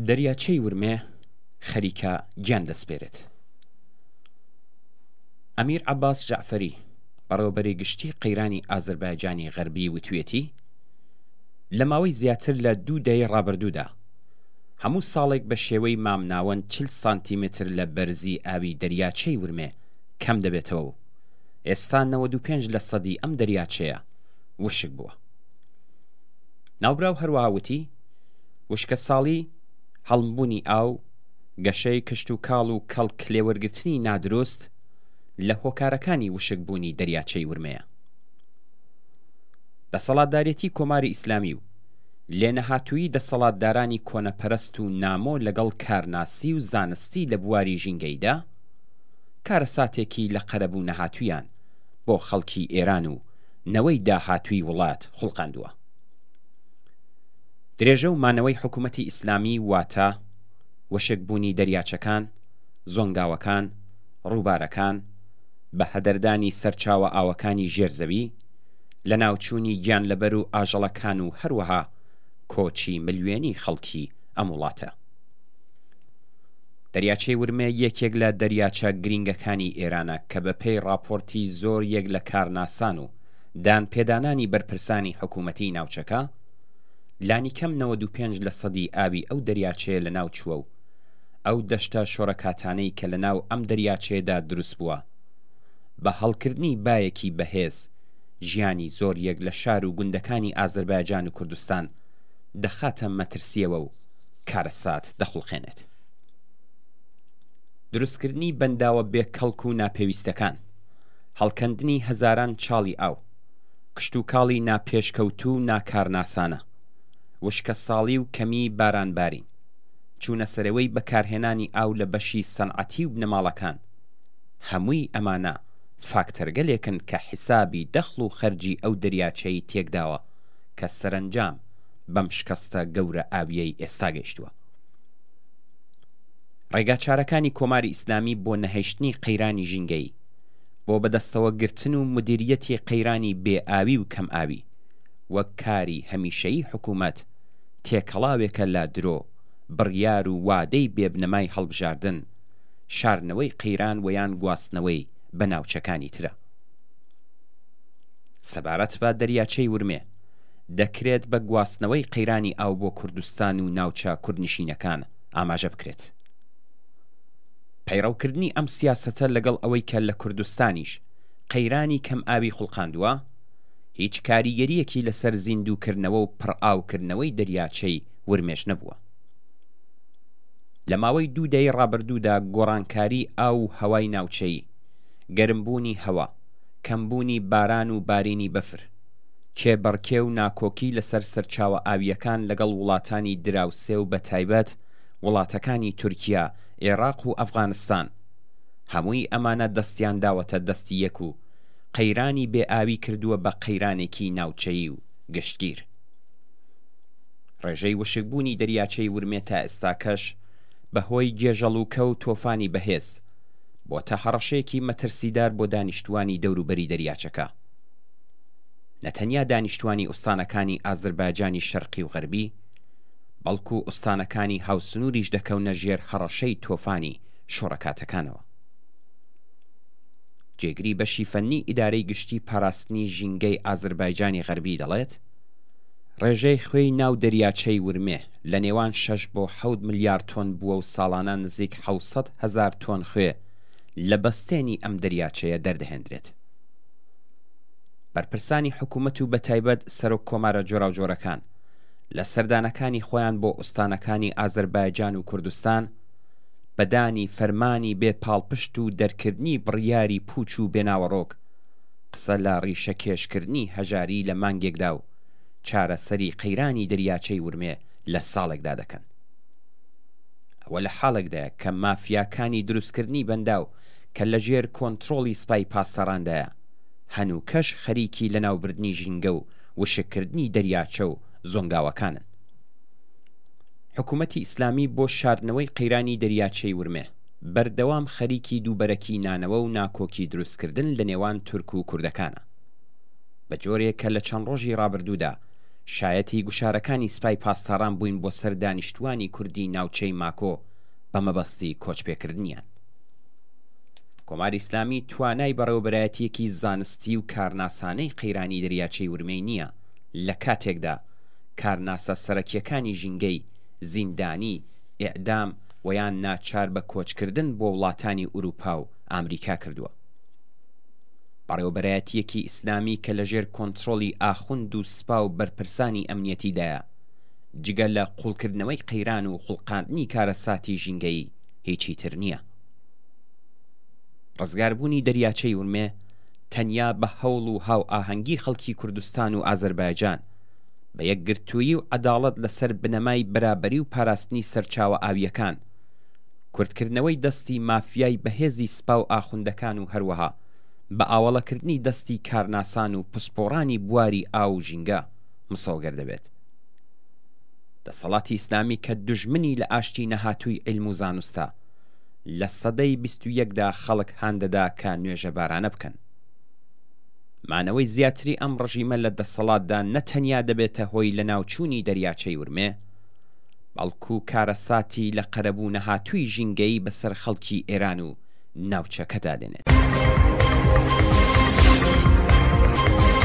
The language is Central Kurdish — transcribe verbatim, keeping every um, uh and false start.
دەریاچەی ورمێ خەریکە گیان دەسپێرێت. ئەمیر عەباس جەعفەری بەڕێوەبەری گشتی قەیرانی ئازەربایجانی غەربی وتوێتی لە ماوەی زیاتر لە دوو دەی ڕابردوودا هەموو ساڵێک بە شێوەی مامناوەند چل سانتیمتر لە بەرزی ئاوی دەریاچەی ورمێ کەم دەبێتەوە و ئێستا نەوەد و پێنج لە سەدی ئەم دەریاچەیە وشک بووە. ناوبراو هەروەها وتی وشکە ساڵی هەڵمبوونی ئاو، گەشەی کشت و کاڵ و کەڵک لێوەرگرتنی نادروست لە هۆکارەکانی وشکبوونی دەریاچەی ورمەیە. دەسەڵاتدارێتی کۆماری ئیسلامی و لێنەهاتووی دەسەڵاتدارانی کۆنەپەرست و نامۆ لەگەڵ کارناسی و زانستی لە بواری ژینگەیدا کارەساتێکی لە قەرەبوو نەهاتوویان بۆ خەڵکی ئێران و نەوەی داهاتووی وڵات خوڵقاندووە. درێژە و مانەوەی حکوومەتی ئیسلامی واتە وشکبوونی دەریاچەکان، زۆنگاوەکان، ڕووبارەکان بە هەدەردانی سەرچاوە ئاوەکانی ژێرزەوی لە ناوچوونی گیانلەبەر و ئاژەڵەکان و هەروەها کۆچی ملیێنی خەڵکی ئەم وڵاتە. دەریاچەی ورمێ یەکێک لە دەریاچە گرینگەکانی ئێرانە کە بە پێی راپۆرتی زۆر یەک لە کارناسان و دانپێدانانی بەرپرسانی حکوومەتی ناوچەکە لانی کەم نەوەد و پێنج لە سەدی ئاوی ئەو دەریاچەیە لە ناو چووە و ئەو دەشتە شۆڕەکاتانەی کە لە ناو ئەم دەریاچەیەدا دروست بووە بە هەڵکردنی بایەکی بەهێز ژیانی زۆر یەک لە شار و گوندەکانی ئازەربایجان و کوردستان دەخاتە مەترسیەوە و کارەسات دەخوڵقێنێت. دروستکردنی بەنداوە بێ کەڵک و ناپێویستەکان، هەڵکەندنی هەزاران چاڵی ئاو، کشت و کاڵی ناپێشکەوتوو و ناکارناسانە، وشکە ساڵی و کەمی بارانبارین، چوونە سەرەوەی بەکارهێنانی ئاو لە بەشی سەنعەتی و بنەماڵەکان، هەمووی ئەمانە فاکتەرگەلێکن کە حیسابی دەخڵ و خەرجی ئەو دەریاچەی تێکداوە کە سەرنجام بەم شکەستە گەورە ئاویەی ئێستا گەیشتووە. ڕێگاچارەکانی کۆماری ئیسلامی بۆ نەهێشتنی قەیرانی ژینگەی، بۆ بەدەستەوە گرتن و مدیریەتی قەیرانی بێ ئاوی و کەم ئاوی وەک کاری هەمیشەیی حکوومەت تێکەڵاوێکە لە درۆ بڕیار و وادەی بێبنەمای هەڵبژاردن، شارنەوەی قەیران و یان گواستنەوەی بە ناوچەکانی ترە. سەبارەت بە دەریاچەی ورمێ دەکرێت بە گواستنەوەی قەیرانی ئاو بۆ کوردستان و ناوچە کوردنشینەکان ئاماژە بکرێت. پەیڕەوکردنی ئەم سیاسەتە لەگەڵ ئەوەی کە لە کوردستانیش قەیرانی کەم ئاوی خوڵقاندووە هیچ کاریگەریەکی لەسەر زیندووکردنەوە و پڕئاوکردنەوەی دەریاچەی ورمێش نەبووە. لە ماوەی دوو دەی ڕابردوودا گۆڕانکاری ئاو و هەوای ناوچەیی، گەرمبوونی هەوا، کەمبوونی باران و بارینی بەفر، کێبەڕکێ و ناکۆکی لەسەر سەرچاوە ئاویەکان لەگەڵ وڵاتانی دراوسێ و بەتایبەت وڵاتەکانی تورکیا، عێراق و ئەفغانستان، هەمووی ئەمانە دەستیان داوەتە دەستی یەک و قەیرانی بێ ئاوی کردووە بە قەیرانێکی ناوچەیی و گشتگیر. ڕێژەی وشکبوونی دەریاچەی ورمێ تا ئێستاکەش بەهۆی گێژەڵ و کەو تۆفانی بەهێز بۆتە هەڕەشەیەکی مەترسیدار بۆ دانیشتوانی دەوروبەری دەریاچەکە. نەتەنیا دانیشتوانی ئوستانەکانی ئازەربایجانی شەرقی و غەربی، بەڵکو ئوستانەکانی هاوسنووریش دەکەونە ژێر هەڕەشەی تۆفانی شۆڕەکاتەکانەوە. جێگری بەشی فەنی ئیدارەی گشتی پاراستنی ژینگەی ئازەربایجانی غەربی دەڵێت ڕێژەی خوێی ناو دەریاچەی ورمێ لە نێوان شەش بۆ حەوت ملیار تۆن بووە و ساڵانە نزیک حەوت هەزار تۆن خوێ لە بەستێنی ئەم دەریاچەیە دەردەهێنرێت. بەرپرسانی حکوومەت و بەتایبەت سەرۆک کۆمارە جۆراوجۆرەکان لە سەردانەکانی خۆیان بۆ ئوستانەکانی ئازەربایجان و کوردستان بەدانی فەرمانی بێ پاڵپشت و دەرکردنی بڕیاری پوچ و بێناوەڕۆک قسە لە ڕیشە کێشکردنی هەژاری لە مانگێکدا و چارەسەری قەیرانی دەریاچەی ورمێ لە ساڵێکدا دەکەن. ئەوە لە حاڵێکدایە کە مافیاکانی دروستکردنی بەنداو کە لە ژێر کۆنتڕۆڵی سپای پاسەڕاندایە هەنووکەش خەریکی لە ناوبردنی ژینگە و وشکردنی دەریاچە و زۆنگاوەکانن. حکوومەتی ئیسلامی بۆ شاردنەوەی قەیرانی دەریاچەی ورمێ بەردەوام خەریکی دووبەرەکی نانەوە و ناکۆکی دروستکردن لە نێوان تورک و کوردەکانە. بە جۆرێک کە لە چەند ڕۆژی ڕابردوودا شایەتی گوشارەکانی سوپای پاسداران بووین بۆ سەر دانیشتوانی کوردی ناوچەی ماکۆ بە مەبەستی کۆچپێکردنیان. کۆماری ئیسلامی توانای بەڕێوەبەرایەتیەکی زانستی و کارناسانەی قەیرانی دەریاچەی ورمەی نییە لە کاتێکدا کارناسە سەرەکیەکانی ژینگەی زیندانی، ئێعدام و یان ناچار بە کۆچکردن بۆ وڵاتانی ئوروپا و ئامریکا کردووە. بەڕێوەبەرایەتیەکی ئیسلامی کە لەژێر کۆنتڕۆڵی ئاخوند و سوپا و بەرپرسانی ئەمنیەتیدایە، جگە لە قوڵکردنەوەی قەیران و خوڵقاندنی کارەساتی ژینگەی هیچی تر نییە. ڕزگاربوونی دەریاچەی ورمێ تەنیا بە هەوڵ و هاو ئاهەنگی خەڵکی کوردستان و ئازەربایجان بە یەکگرتووی و عەداڵەت لەسەر بنەمای بەرابەری و پاراستنی سەرچاوە ئاویەکان، کوردکردنەوەی دەستی مافیای بەهێزی سوپا و ئاخوندەکان و هەروەها بە ئاوەڵەکردنی دەستی کارناسان و پسپۆڕانی بواری ئاو و ژینگە مسەوگەر دەبێت. دەسەڵاتی ئیسلامی کە دوژمنی لە ئاشتی نەهاتووی عیلم و زانستە لە سەدەی بیست و یەکدا خەڵک هاندەدا کە نوێژە بارانە بکەن. مانەوەی زیاتری ئەم ڕژیمە لە دەسەڵاتدا نەتەنیا دەبێتە هۆی لە ناوچوونی دەریاچەی ورمێ، بەڵکو کارەساتی لە قەرەبوو نەهاتووی ژینگەی بەسەر خەڵکی ئێران و ناوچەکەدا دێنێت.